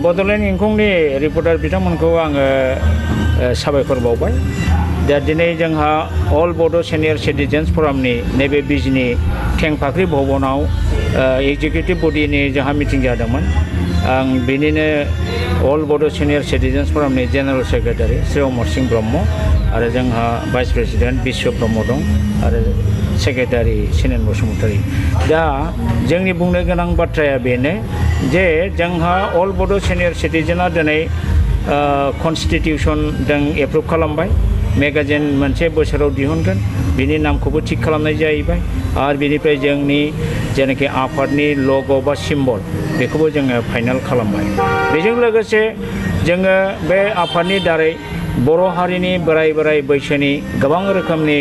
Bodoland इंखंनि reporter बिथांमोनखौ आङो साबायखर बावबाय दा दिनै जोंहा अल बड' सिनियर सिटिजेन्स फरामनि नैबे बिजनि टेंफाख्रि भवनाव एग्जिकिउटिभ बडिनि जोंहा मिटिं जादोंमोन आं बिनिनो अल बड' सिनियर सिटिजेन्स फरामनि जेनेरेल सेक्रेटारि श्री अमर सिंह ब्रह्म आरो जोंहा भाइस प्रेसिडेन्ट बिश्व ब्रह्म दं आरो सेक्रेटारि सिनेन बसुमतारी दा जोंनि बुंनो गोनां बाथ्राया बेनो जे जोंहा अल बड' सिनियर सिटिजेना दिनै कन्स्टिटिउसन जों एप्रुभ खालामबाय मेगाजिन मोनसे बोसोराव दिहुनगोन बिनि नामखौबो थिक खालामनाय जाहैबाय आरो बिनिफ्राय जोंनि जेनाखि आफादनि लग' बा सिम्बल बेखौबो जोङो फाइनाल खालामबाय बेजों लोगोसे जोङो बे आफादनि दारै बर' हारिनि बोराय बैसोनि गोबां रोखोमनि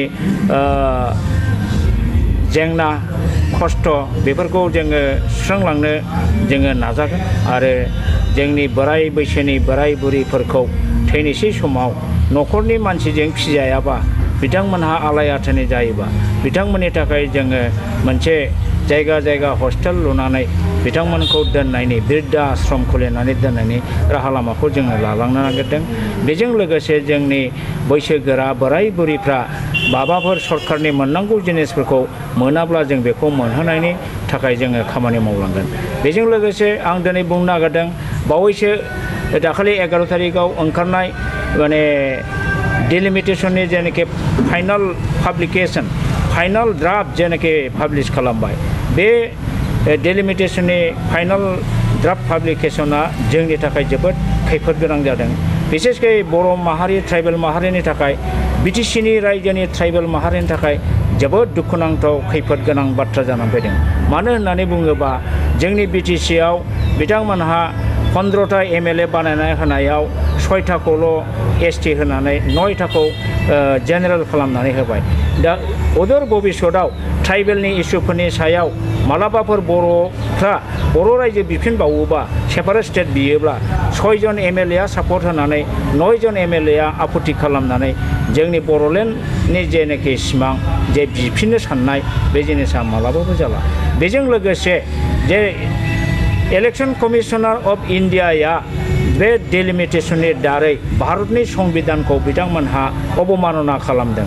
जेंना खस्थ' बेफोरखौ जोङो सुस्रांलांनो जोङो नाजागोन आरो जोंनि बोराय बैसोनि बोराय बुरिफोरखौ थैनोसै समाव न'खरनि मानसिजों फिजायाबा बिथांमोनहा आलाय आथानि जायोबा बिथांमोननि थाखाय जोङो मोनसे जायगा हस्टेल लुनानै बिथांमोनखौ दोननायनि बिरधा आश्रम खुलिनानै दोननायनि राहा लामाखौ जोङो लालांनो नागिरदों बेजों लोगोसे जोंनि बैसोगोरा बोराय बुरिफ्रा माबाफोर सरकारनि मोननांगौ जिनिसफोरखौ मोनाब्ला जों बेखौ मोनहोनायनि थाखाय जोङो खामानि मावलांगोन बेजों लोगोसे आं दिनै बुंनो नागिरदों बावैसो दाखालि 11 तारिखआव ओंखारनाय माने डिलिमिटेशननि जेनाखि फाइनाल पाब्लिकेशन फाइनाल ड्राफ्ट जेनाखि पाब्लिश खालामबाय बे डिलिमिटेशननि फाइनाल ड्राफ्ट पाब्लिकेशना जोंनि थाखाय जोबोद खैफोद गोनां जादों बिसेसकै बर' माहारि ट्राइबेल माहारिनि थाखाय बिटिसिनि रायजोनि ट्राइबेल माहारिनि थाखाय जोबोद दुखुनांथाव खैफोद गोनां बाथ्रा जानानै फैदों मानो होननानै बुङोबा जोंनि बिटिसिआव बिथांमोनहा 15टा MLA बानायनाय होनायाव 6टाखौल' ST होनानै 9टाखौ जेनेरेल खालामनानै होबाय दा अदर भबिष्यतआव ट्राइबेलनि इस्युफोरनि सायाव मालाबाफोर बर'फ्रा बर' रायजो बिफिनबावोबा सेपारेट स्टेट बियोब्ला 6 जन MLA सापर्ट होनानै 9 जन MLA आपत्ति खालामनानै जोंनि बड'लेण्डनि जेनाखि सिमां जे बिफिननो साननाय बे जिनिसा मालाबाबो जाला बेजों लोगोसे जे इलेक्शन कमिशनार अफ इन्डियाया बे डिलिमिटेशननि दारै भारतनि संबिधानखौ बिथांमोनहा अबमानना खालामदों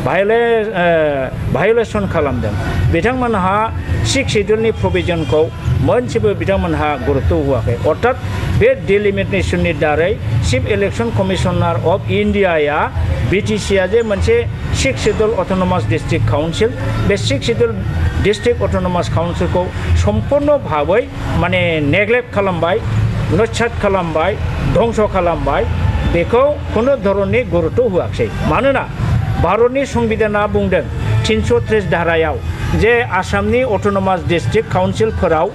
भायलेसन खालामदों बिथांमोनहा 6 शेड्यूलनि प्रोविजनखौ मोनसेबो बिथांमोनहा गुरुत्व होआखै अर्थात बे डिलिमिटेशननि दारै चिफ इलेक्शन कमिशनार अफ इन्डियाया बिटिसिआ जे मोनसे 6 शेड्यूल अटोनमास डिस्ट्रिक्ट काउन्सिल बे 6 शेड्यूल डिस्ट्रिक्ट अटोनमास काउन्सिलखौ सम्पूर्ण भाबै माने नेग्लेक्ट खालामबाय नस्यात खालामबाय धंस खालामबाय बेखौ खुनु धरननि गुरुत्व होआखै मानोना भारतनि संबिधाना बुंदों 330 धारायाव जे आसामनि अटोनमास डिस्ट्रिक्ट काउन्सिलफोराव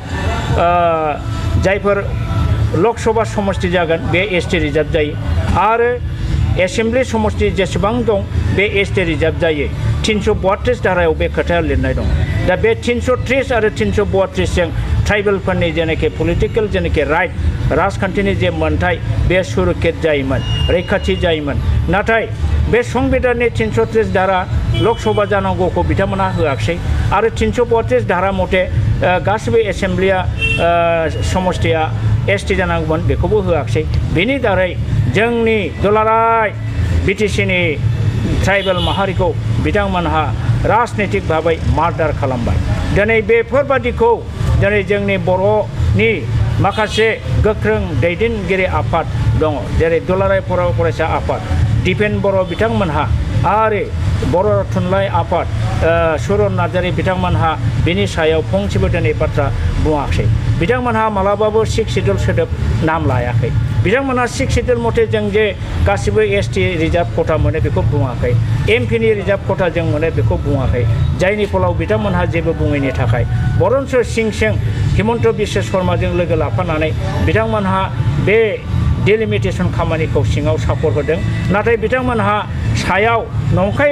जायफोर लकसभा समष्टि जागोन बे ST रिजार्भ जायो आरो एसेम्बलि समष्टि जेसेबां दं बे ST रिजार्भ जायो 332 धारायाव बे खोथाया लिरनाय दं दा बे 330 आरो 332 जों ट्राइबेलफोरनि जेनाखि पलिटिकेल जेनाखि राइट राजखान्थिनि जे मोन्थाय बे सुरक्षित जायोमोन रैखाथि जायोमोन नाथाय बे संबिधाननि 330 धारा लकसभा जानांगौखौ बिथांमोनहा होआखै आरो 332 धारा मथे गासिबो एसेम्बलिया समष्टिया ST जानांगौमोन बेखौबो होआखै बेनि दारै जोंनि दुलाराय बिटिसिनि ट्राइबेल माहारिखौ बिथांमोनहा राजनैतिक भाबै मार्डार खालामबाय दिनै बेफोरबादिखौ दिनै जोंनि बर'नि माखासे गोख्रों दैदेनगिरि आफाद दङ जेरै दुलाराय फरायसा आफाद दिपेन बर' बिथांमोनहा आरो बर' थुनलाइ आफाद सुरन नार्जारि बिथांमोनहा बिनि सायाव फंसेबो दिनै बाथ्रा बुङाखै बिथांमोनहा मालाबाबो 6 शेड्यूल सोदोब नाम लायाखै बिथांमोनहा 6 शेड्यूल मथे जों जे गासिबो ST रिजार्भ खथा मोनो बेखौ बुङाखै MP नि रिजार्भ खथा जों मोनो बेखौ बुङाखै जायनि फलाव बिथांमोनहा जेबो बुङैनि थाखाय बरनस सिं हिमन्त बिश्व शर्माजों लोगो लाफानानै बिथांमोनहा बे डिलिमिटेशन खामानिखौ सिङाव सापर्ट होदों नाथाय बिथांमोनहा सायाव नंखाय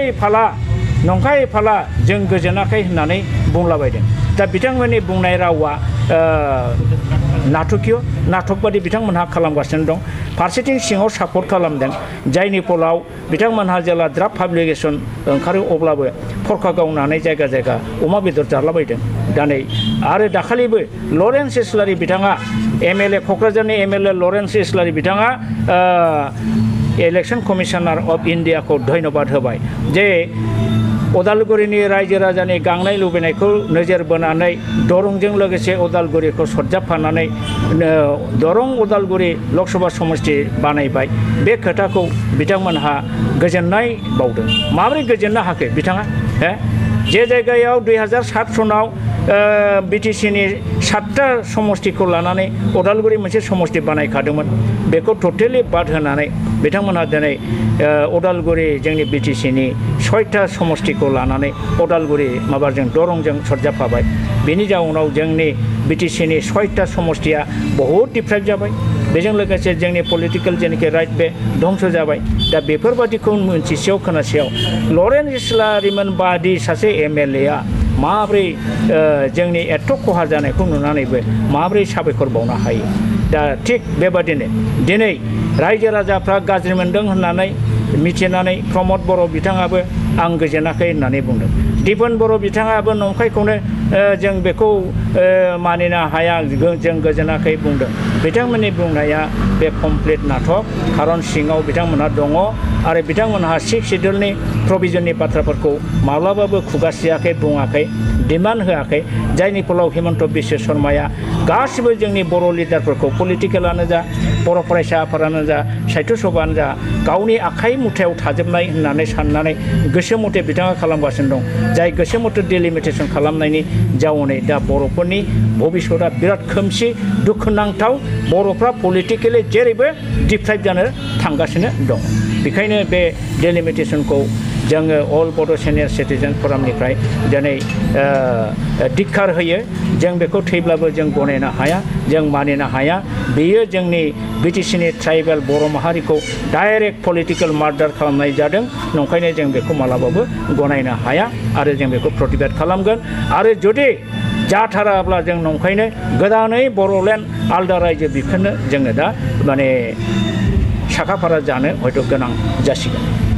फाला जों गोजोनाखै होननानै बुंलाबायदों दा बिथांमोननि बुंनाय रावा नाटकबादि बिथांमोनहा खालामगासिनो दं फारसेथिं सिङाव सापर्ट खालामदों जायनि फलाव बिथांमोनहा जेला ड्राफ्ट पाब्लिकेशन ओंखारो अब्लाबो फरखा गावनानै जायगा अमा बेदर जालाबायदों दानै आरो दाखालिबो लरेन्स इस्लारि बिथाङा MLA क'क्राझारनि MLA लरेन्स इस्लारि बिथाङा इलेक्शन कमिशनार अफ इन्डियाखौ धन्यबाद होबाय जे उदालगुरिनि रायजो राजानि गांनाय लुबैनायखौ नोजोर बोनानै दरंजों लोगोसे उदालगुरिखौ सरजाबफानानै दरं उदालगुरि लकसभा समष्टि बानायबाय बे खोथाखौ बिथांमोनहा गोजोननाय बावदों माबोरै गोजोननो हाखो बिथाङा जे जायगायाव 2007 सनाव BTCनि 7टा समष्टिखौ लानानै उदालगुरि मोनसे समष्टि बानायखादोंमोन बेखौ टटेलि बाद होनानै बिथांमोनहा दिनै उदालगुरि जोंनि BTCनि 6टा समष्टिखौ लानानै उदालगुरि माबाजों दरंजों सरजाबफाबाय बेनि जाउनाव जोंनि BTCनि 6टा समष्टिया बहुद डिप्राइभ जाबाय बेजों लोगोसे जोंनि पलिटिकेल जेनाखि राइट बे धंस जाबाय दा बेफोरबादिखौ मोनथिसेयाव खोनासेयाव लरेन्स इस्लारिमोन बादि सासे MLA माब्रै जोंनि एथ' खहा जानायखौ नुनानैबो माब्रै साबायखर बावनो हायो दा थिग बेबादिनो दिनै रायजो राजाफ्रा गाज्रि मोनदों होननानै मिथिनानै प्रमद बर' बिथाङाबो आं गोजोनाखै होननानै बुंदों दिपन बर' बिथाङाबो नंखायखौनो जों बेखौ मानिनो हाया जों गोजोनाखै बुंदों बिथांमोननि बुंनाया बे कमप्लिट नाटक खारन सिङाव बिथांमोनहा दङ आरो बिथांमोनहा 6 शिड्युलनि प्रभिजननि बाथ्राफोरखौ माब्लाबाबो खुगासियाखै बुङाखै डिमान्ड होआखै जायनि फलाव हिमन्त बिश्व शर्माया गासिबो जोंनि बर' लिडारफोरखौ पलिटिकेलानो जा बर' फरायसा आफादानो जा साहित्य सभायानो जा गावनि आखाइ मुथायाव थाजोबनाय होननानै साननानै गोसो मथे बिथाङा खालामगासिनो दं जाय गोसो मथे डिलिमिटेसन खालामनायनि जाउनै दा बर'फोरनि भबिष्यतआ बिराद खोमसि दुखुनांथाव बर'फ्रा पलिटिकेलि जेरैबो डिप्राइभ जानो थांगासिनो दं बेखायनो बे डिलिमिटेसनखौ जोङो अल बड' सिनियर सिटिजेन फरामनिफ्राय दिनै धिक्कार होयो जों बेखौ थैब्लाबो जों गनायनो हाया जों मानिनो हाया बेयो जोंनि BTCनि ट्राइबेल बर' माहारिखौ डाइरेक्ट पलिटिकेल मार्डार खालामनाय जादों नंखायनो जों बेखौ मालाबाबो गनायनो हाया आरो जों बेखौ प्रतिबाद खालामगोन आरो जुदि जाथाराब्ला जों नंखायनो गोदानै बर'लेण्ड आलदा रायजो बिफिननो जोङो दा माने साखाफारा जानो हयथ' गोनां जासिगोन